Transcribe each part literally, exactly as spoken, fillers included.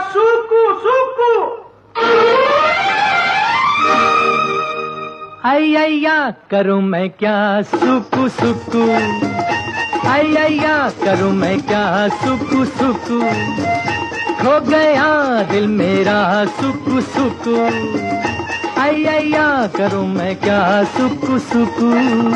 सुकु सुकु। अय्या करूं मैं क्या सुकु सुकु, अय्या करूं मैं क्या सुकु सुकु, खो गया दिल मेरा सुकु सुकु, अय्या करूं मैं क्या सुकु सुकु।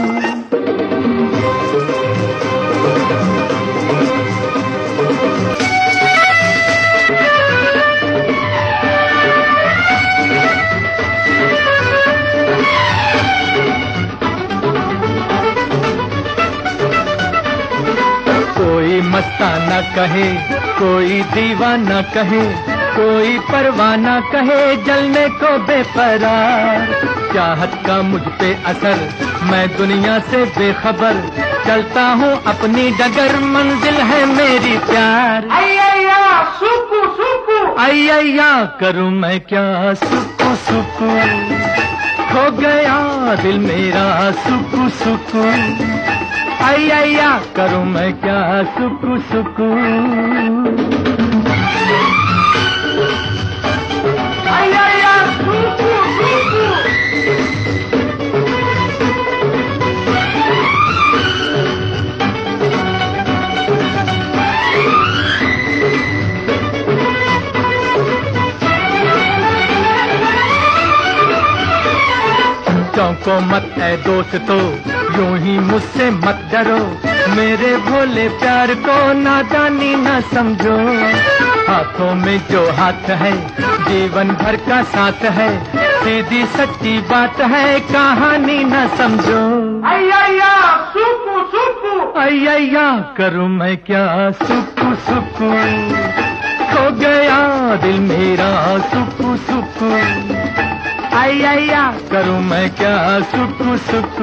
कोई मस्ताना कहे, कोई दीवाना कहे, कोई परवाना कहे, जलने को बेपरार। चाहत का मुझ पे असर, मैं दुनिया से बेखबर, चलता हूँ अपनी डगर, मंजिल है मेरी प्यार। अय्या सुकु सुकु, अय्या करूँ मैं क्या सुकु सुकु, खो गया दिल मेरा सुकु सुकु, अय्या करूं मैं क्या सुकु सुकु। अय्या सुकु सुकु। चौंको मत ऐ दोस्तों, यूं ही मुझसे मत डरो, मेरे भोले प्यार को नादानी न समझो। हाथों में जो हाथ है जीवन भर का साथ है, सीधी सच्ची बात है कहानी न समझो। अय्या सुकु सुकु, अय्या करूं मैं क्या सुकु सुकु, खो गया दिल मेरा सुकु सुकु, अय्या करूं मैं क्या सुकु सुकु।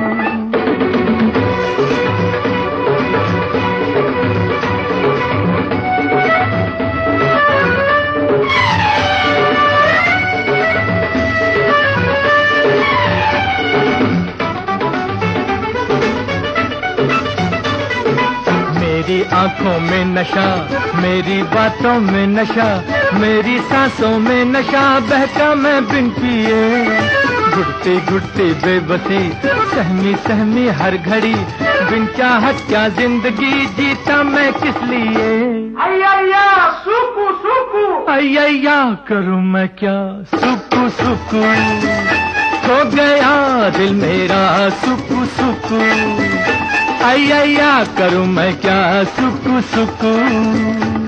मेरी आंखों में नशा, मेरी बातों में नशा, मेरी सांसों में नशा, बहका मैं बिन पिए। घुटती घुटती बेबसी, सहमी सहमी हर घड़ी, बिन चाहत क्या जिंदगी जीता मैं किस लिए। अय्या सुकु सुकु, अय्या करूं मैं क्या सुकु सुकु, खो गया दिल मेरा सुकु सुकु, अय्या करूं मैं क्या सुकु सुकु।